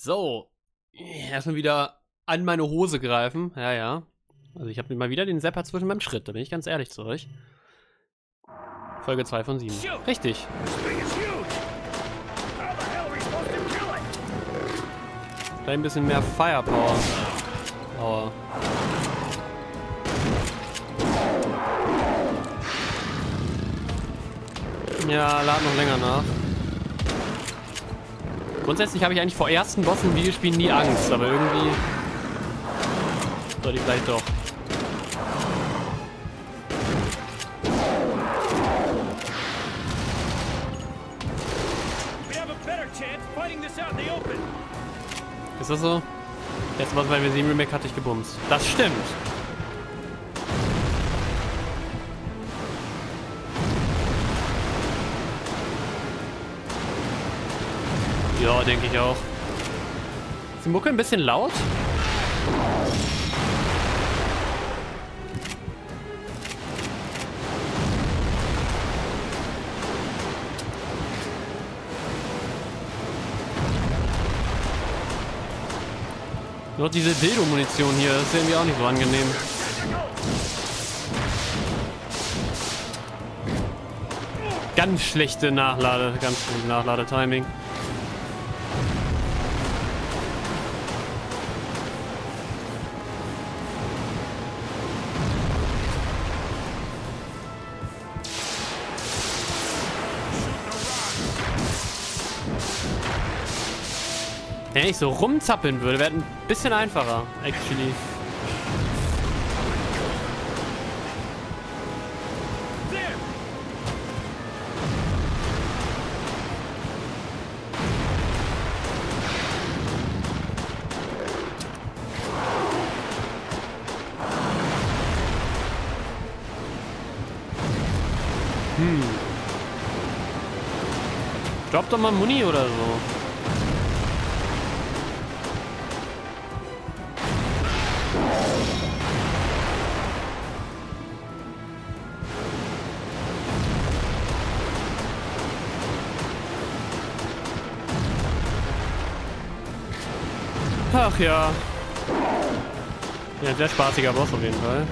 So, erstmal wieder an meine Hose greifen. Ja, ja. Also ich habe mal wieder den Zapper zwischen meinem Schritt, da bin ich ganz ehrlich zu euch. Folge 2 von 7. Richtig. Ein bisschen mehr Firepower. Aua. Ja, lad noch länger nach. Grundsätzlich habe ich eigentlich vor ersten Bossen in Videospielen nie Angst, aber irgendwie sollte ich vielleicht doch. Ist das so? Letztes Mal, weil wir 7 Remake hatte ich gebumst. Das stimmt. Ja, denke ich auch. Ist die Mucke ein bisschen laut? Nur diese Dildo-Munition hier, das ist irgendwie auch nicht so angenehm. Ganz schlechte Nachladetiming. Wenn ich so rumzappeln würde, wäre ein bisschen einfacher, actually. Drop doch mal Muni oder so. Ach ja. Ja, ein sehr spaßiger Boss auf jeden Fall.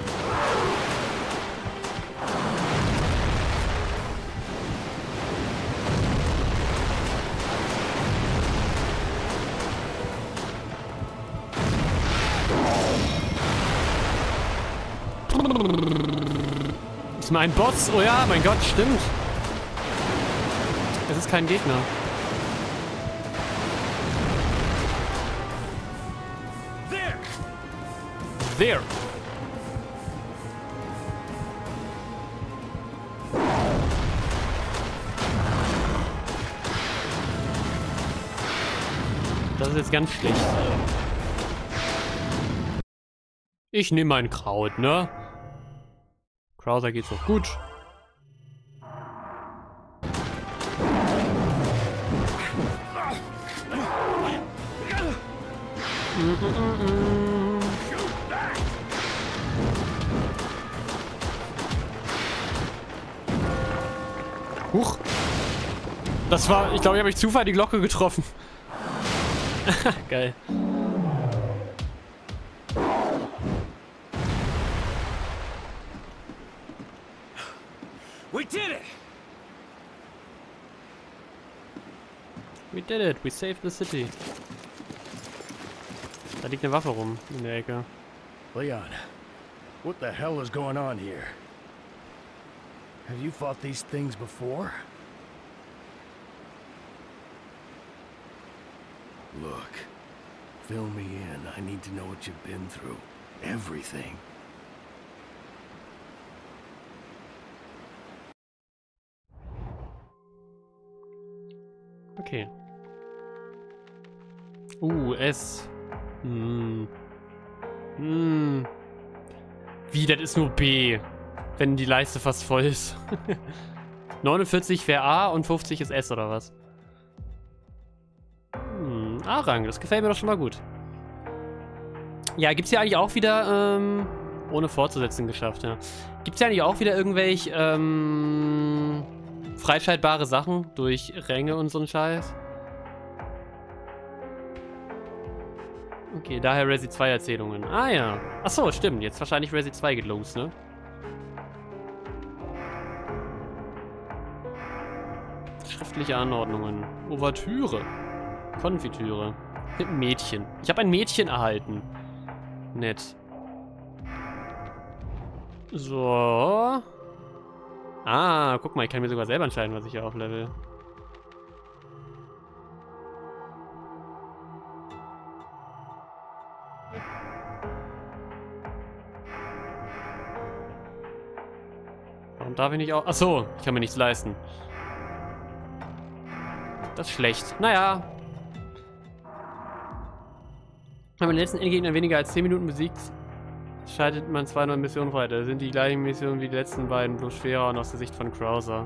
Ist mein Boss? Oh ja, mein Gott, stimmt. Es ist kein Gegner. There. Das ist jetzt ganz schlecht. Ich nehme mein Kraut, ne? Krauser geht's doch gut. Huch. Das war, ich glaube, ich habe durch Zufall die Glocke getroffen. Geil. We did it! We did it. We saved the city. Da liegt eine Waffe rum in der Ecke. Leon, what the hell is going on here? Have you fought these things before? Look, fill me in. I need to know what you've been through. Everything. Okay. S. Wie, das ist nur B. Wenn die Leiste fast voll ist. 49 wäre A und 50 ist S, oder was? A-Rang, das gefällt mir doch schon mal gut. Ja, gibt's hier eigentlich auch wieder, ohne fortzusetzen geschafft, ja. Gibt's hier eigentlich auch wieder irgendwelche, freischaltbare Sachen durch Ränge und so ein Scheiß? Okay, daher Resi 2 Erzählungen. Ah ja. Achso, stimmt. Jetzt wahrscheinlich Resi 2 geht los, ne? Schriftliche Anordnungen. Ouvertüre. Konfitüre. Mädchen. Ich habe ein Mädchen erhalten. Nett. So. Ah, guck mal, ich kann mir sogar selber entscheiden, was ich hier auflevel. Warum darf ich nicht auch... Achso, ich kann mir nichts leisten. Das ist schlecht. Naja. Wenn man den letzten Endgegner weniger als 10 Minuten besiegt, schaltet man 2 neue Missionen frei. Das sind die gleichen Missionen wie die letzten beiden, bloß schwerer und aus der Sicht von Krauser.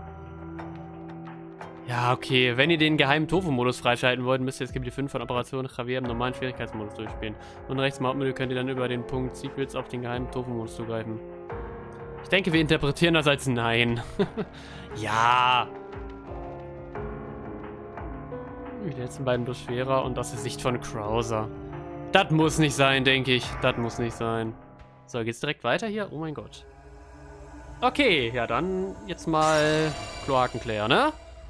Ja, okay. Wenn ihr den geheimen Tofu-Modus freischalten wollt, müsst ihr jetzt Gebiet 5 von Operation Javier im normalen Schwierigkeitsmodus durchspielen. Und rechts im Hauptmenü könnt ihr dann über den Punkt Secrets auf den geheimen Tofu-Modus zugreifen. Ich denke, wir interpretieren das als Nein. Ja. Die letzten beiden bloß schwerer und aus der Sicht von Krauser. Das muss nicht sein, denke ich. Das muss nicht sein. So, geht's direkt weiter hier? Oh mein Gott. Okay, ja dann jetzt mal Kloakenklärer, ne?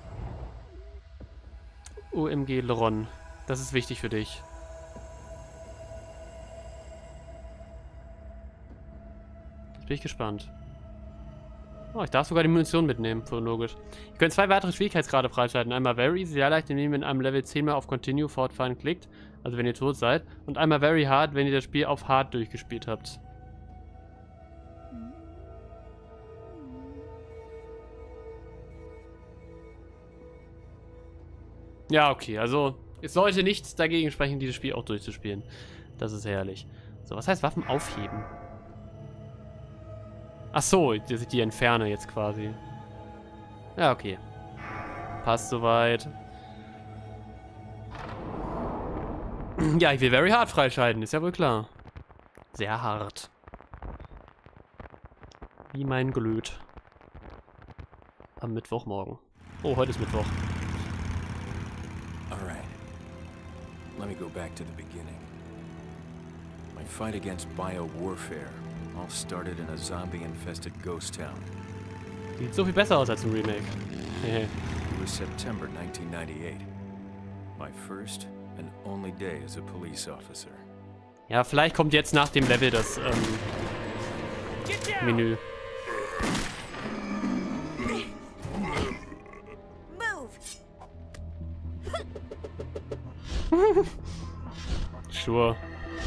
OMG Leron. Das ist wichtig für dich. Jetzt bin ich gespannt. Oh, ich darf sogar die Munition mitnehmen, so logisch. Ihr könnt 2 weitere Schwierigkeitsgrade freischalten. Einmal Very Easy, sehr leicht, indem ihr in einem Level 10 mal auf Continue fortfahren klickt. Also wenn ihr tot seid. Und einmal Very Hard, wenn ihr das Spiel auf Hard durchgespielt habt. Ja, okay, also es sollte nichts dagegen sprechen, dieses Spiel auch durchzuspielen. Das ist herrlich. So, was heißt Waffen aufheben? Ach so, dass ich die entferne jetzt quasi. Ja, okay. Passt soweit. Ja, ich will Very Hard freischalten, ist ja wohl klar. Sehr hart. Wie mein Glöd. Am Mittwochmorgen. Oh, heute ist Mittwoch. Alright. Let me go back to the beginning. My fight against biowarfare all started in a zombie-infested ghost town. Sieht so viel besser aus als im Remake. It was September 1998. My first and only day as a police officer. Ja, vielleicht kommt jetzt nach dem Level das Menü. Sure.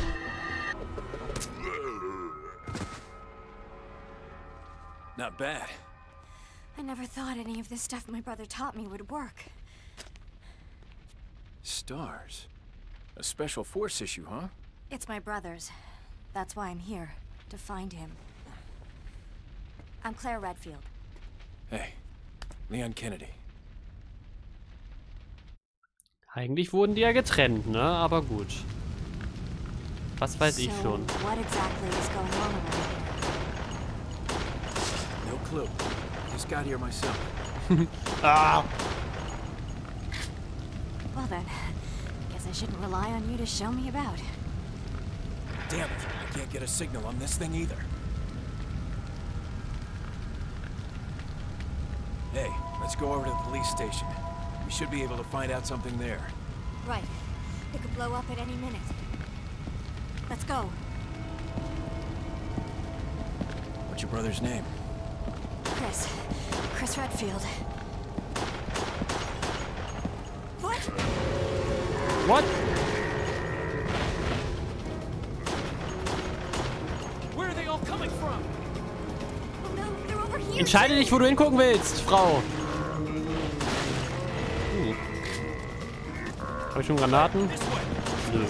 Not bad. I never thought any of this stuff my brother taught me would work. Stars. A special force issue, huh? It's my brother's. That's why I'm here, to find him. I'm Claire Redfield. Hey, Leon Kennedy. Eigentlich wurden die ja getrennt, ne? Aber gut. Was weiß ich schon. What exactly is going on around here? No clue. Just got here myself. Ah! Well then, guess I shouldn't rely on you to show me about. Damn it, I can't get a signal on this thing either. Hey, let's go over to the police station. We should be able to find out something there. Right. It could blow up at any minute. Let's go. What's your brother's name? Chris Redfield. What? What? Where are they all coming from? Oh no, they're over here. Entscheide dich, wo du hingucken willst, Frau. Habe ich schon Granaten? Nö.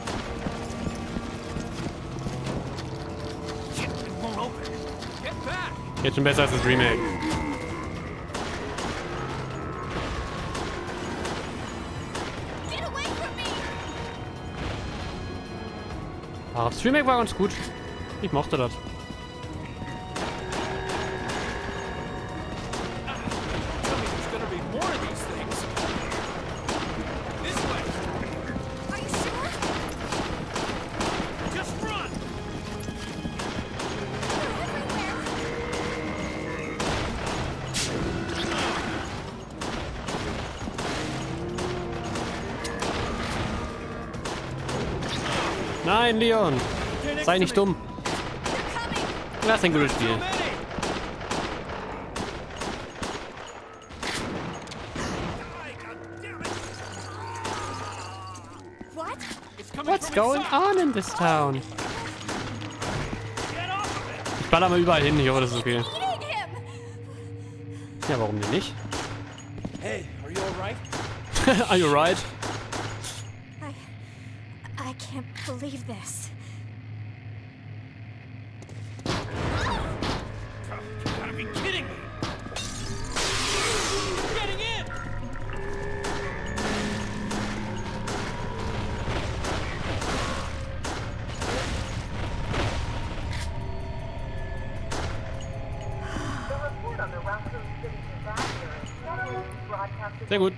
Jetzt schon besser als das Remake. Get away from me. Aber das Remake war ganz gut. Ich mochte das. Are you sure? Nein, Leon. Sei nicht dumm. Das ist ein gutes Spiel. What's going on in this town? Ich baller mal überall hin, ich hoffe, das ist okay. Ja, warum denn nicht? Hey, are you alright? Are you right? I can't believe this. You gotta be kidding me! Getting in! Sehr gut.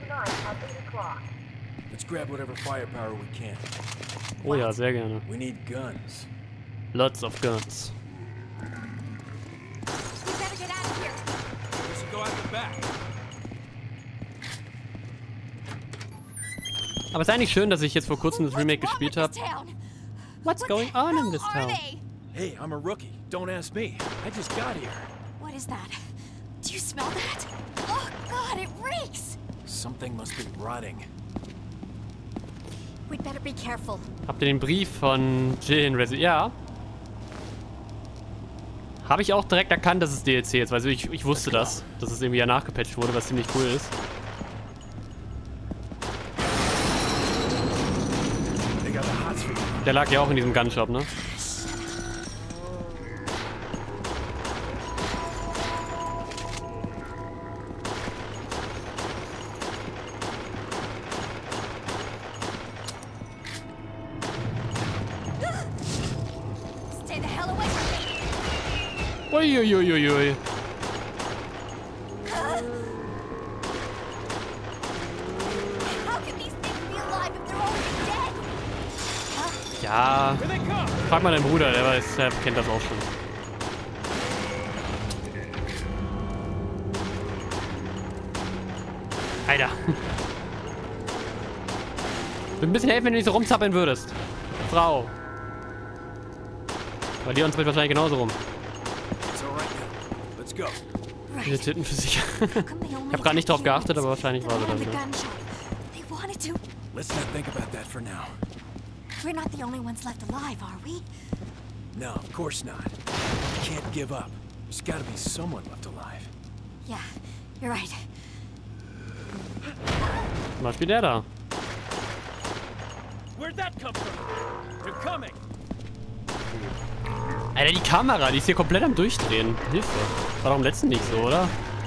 Let's grab whatever firepower we can. Oh ja, sehr gerne. We need guns. Lots of guns. We better get out of here. We should go out the back. Aber es ist eigentlich schön, dass ich jetzt vor kurzem das Remake gespielt habe. What's going on in this town? Hey, I'm a rookie. Don't ask me. I just got here. What is that? Do you smell that? Oh God, it reeks! Something must be rotting. We'd better be careful. Habt ihr den Brief von Jill in Resident? Ja. Habe ich auch direkt erkannt, dass es DLC ist, weil ich wusste das, dass es irgendwie ja nachgepatcht wurde, was ziemlich cool ist. Der lag ja auch in diesem Gunshop, ne? Stay the hell away from me! Uiuiuiui. How can these things be alive if they're already dead? Ja. Frag mal deinen Bruder, der kennt das auch schon. Alter. Würde ein bisschen helfen, wenn du nicht so rumzappeln würdest. Frau. Bei dir uns wird wahrscheinlich genauso rum. It's alright now. Let's go. Diese Titten für sich. Ich habe gerade nicht drauf geachtet, aber wahrscheinlich war sie das. Ja. They wanted to. Let's not think about that for now. We're not the only ones left alive, are we? No, of course not. We can't give up. There's gotta be someone left alive. Yeah, you're right. Zum Beispiel der da. Where'd that come from? They're coming. Alter, die Kamera, die ist hier komplett am Durchdrehen. Hilfe. War doch im letzten nicht so, oder?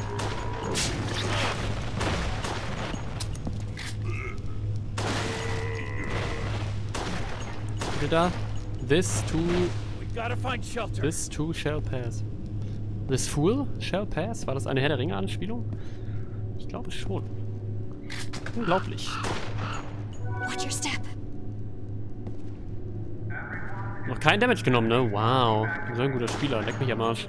Da. This too shall pass. This fool shall pass? War das eine Herr der Ringe-Anspielung? Ich glaube schon. Unglaublich. Watch your step. Noch kein Damage genommen, ne? Wow. So ein guter Spieler. Leck mich am Arsch.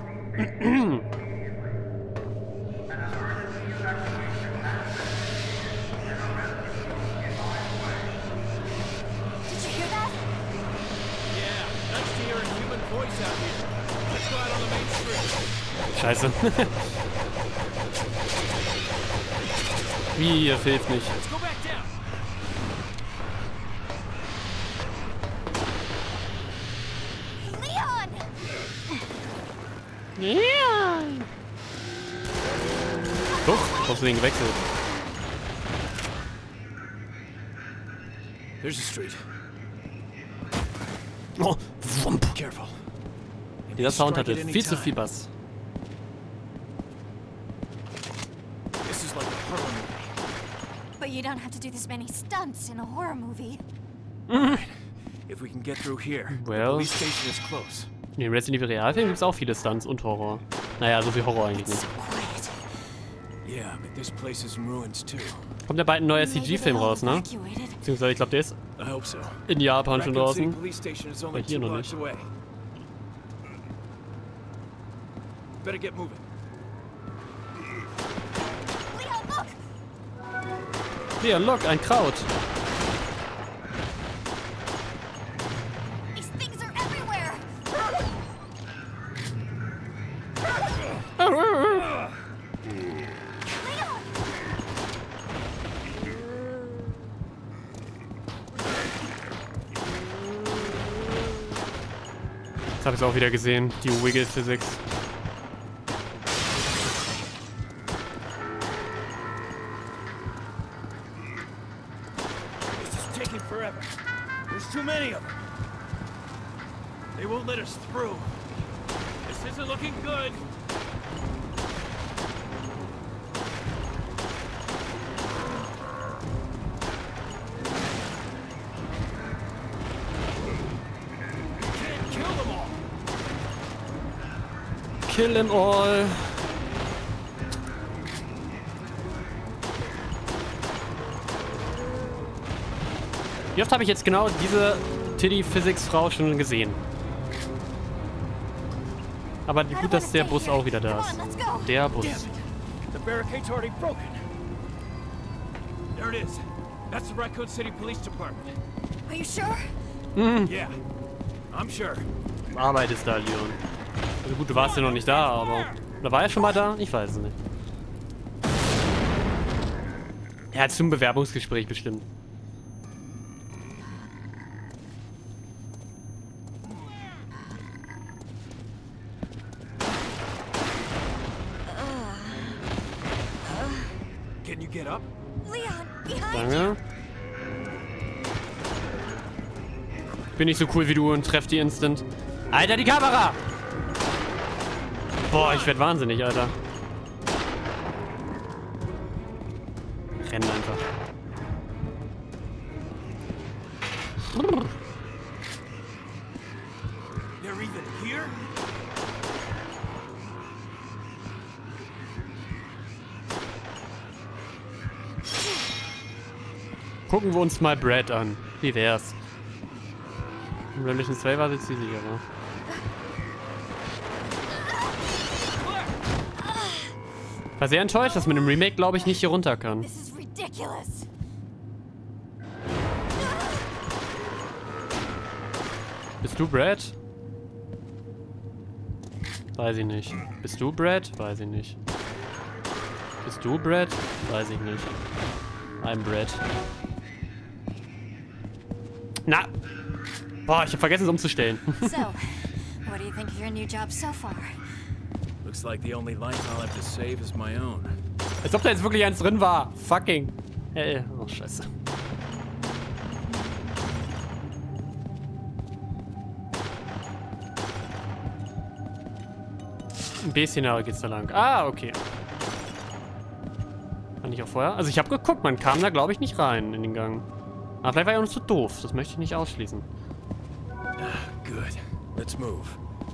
Scheiße. Wie, ihr hilft nicht. Leon! Doch, hast du den gewechselt. There's a street. Oh, wump. Careful. Dieser Sound hatte viel zu viel Bass. This is like a horror movie. But you don't have to do this many stunts in a horror movie. If we can get through here, Well. the police station is close. In den Resident Evil Realfilmen gibt es auch viele Stunts und Horror. Naja, so viel Horror eigentlich It's nicht. so quiet. Yeah, but this place is in ruins too. Kommt ja bald ein neuer Maybe CG-Film they're all raus, ne? evacuated. Beziehungsweise ich glaube, der ist I hope so. in Japan schon Raccoon City draußen. police station is Aber only hier 2 noch blocks nicht. away. Better get moving. Leon, look! Hier, look, ein Kraut. Jetzt habe ich es auch wieder gesehen, die Wiggle Physics. This is taking forever. There's too many of them. They won't let us through. This isn't looking good. Can't kill them all. Kill them all. Wie oft habe ich jetzt genau diese Tiddy-Physics-Frau schon gesehen? Aber gut, dass der Bus auch wieder da ist. Der Bus. The barricade's already broken. There it is. That's the Raccoon City Police Department. Are you sure? Yeah, I'm sure. Arbeit ist da, Leon. Also gut, du warst ja noch nicht da, aber... Oder war er schon mal da? Ich weiß es nicht. Er hat zum Bewerbungsgespräch bestimmt. Can you get up? Leon, behind Danke. Ich bin nicht so cool wie du und treff die instant. Alter, die Kamera! Boah, ich werd wahnsinnig, Alter. Rennen einfach. They're even here? Gucken wir uns mal Brad an. Wie wär's? Im Revolution 2 war sie sicher, ne? War sehr enttäuscht, dass man im Remake, glaube ich, nicht hier runter kann. This is ridiculous. Bist du Brad? Weiß ich nicht. Bist du Brad? Weiß ich nicht. Bist du Brad? Weiß ich nicht. I'm Brad. Na! Boah, ich hab vergessen, es umzustellen. So, what do you think of your new job so far? Looks like the only life I'll have to save is my own. Als ob da jetzt wirklich eins drin war. Fucking. Oh, scheiße. Ein bisschen aber geht's da lang. Ah, okay. War nicht auch vorher? Also ich habe geguckt, man kam da glaube ich nicht rein in den Gang. Aber vielleicht war er auch noch zu doof. Das möchte ich nicht ausschließen. Good. Let's move.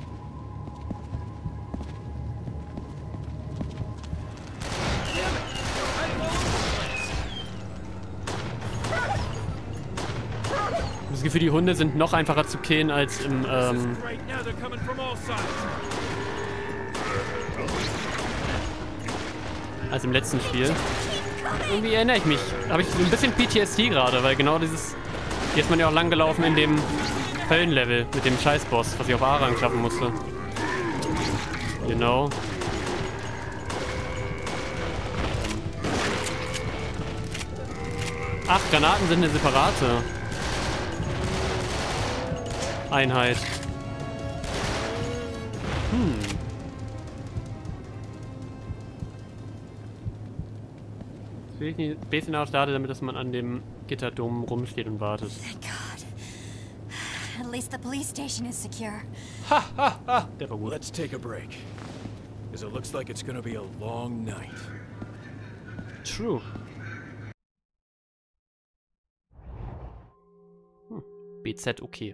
Das Gefühl, die Hunde sind noch einfacher zu killen als im, als im letzten Spiel. Irgendwie erinnere ich mich. Habe ich so ein bisschen PTSD gerade, weil genau dieses... Hier ist man ja auch lang gelaufen in dem Höllenlevel mit dem Scheißboss, was ich auf A-Rang schaffen musste. Genau. Ach, Granaten sind eine separate Einheit. Will ich nicht ein bisschen starten, damit dass man an dem Gitterdom rumsteht und wartet. Thank God. At least the police station is secure. Ha, ha, ha. Der war gut. Let's take a break. Because it looks like it's gonna be a long night. True. BZ okay.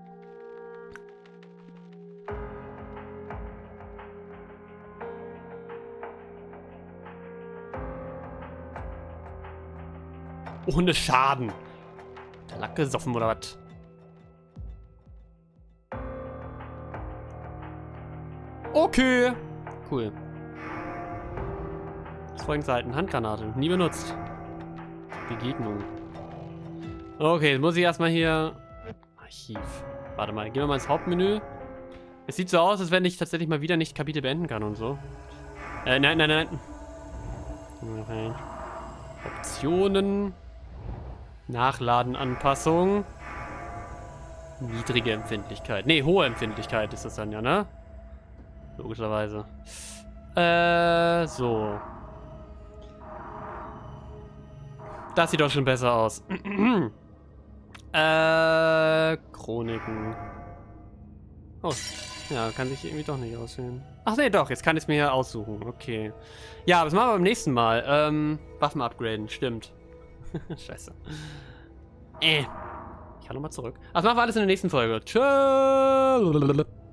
Ohne Schaden. Der Lack gesoffen oder was? Okay. Cool. Folgende Seiten. Handgranate. Nie benutzt. Begegnung. Okay, jetzt muss ich erstmal hier... Archiv. Warte mal, gehen wir mal ins Hauptmenü. Es sieht so aus, als wenn ich tatsächlich mal wieder nicht Kapitel beenden kann und so. Nein. Optionen. Nachladen, Anpassung. Niedrige Empfindlichkeit. Ne, hohe Empfindlichkeit ist das dann ja, ne? Logischerweise. So. Das sieht doch schon besser aus. Chroniken. Oh, ja, kann sich irgendwie doch nicht auswählen. Ach nee, doch, jetzt kann ich es mir ja aussuchen. Okay. Ja, aber das machen wir beim nächsten Mal. Waffen upgraden, stimmt. Scheiße. Ich kann nochmal zurück. Ach, das machen wir alles in der nächsten Folge. Tschüss.